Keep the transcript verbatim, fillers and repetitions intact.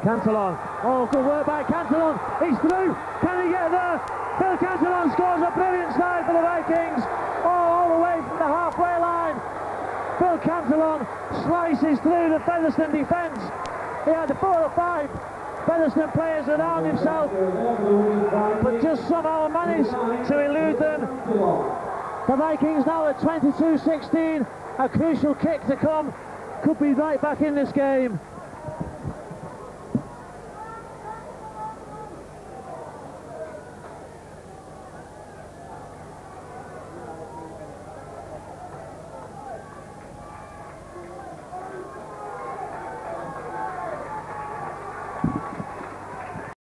Cantillon. Oh, good work by Cantillon. He's through. Can he get there? Phil Cantillon scores a brilliant side for the Vikings. Oh, all the way from the halfway line. Phil Cantillon slices through the Featherstone defence. He had four or five Featherstone players around himself, but just somehow managed to elude them. The Vikings now at twenty-two sixteen. A crucial kick to come. Could be right back in this game.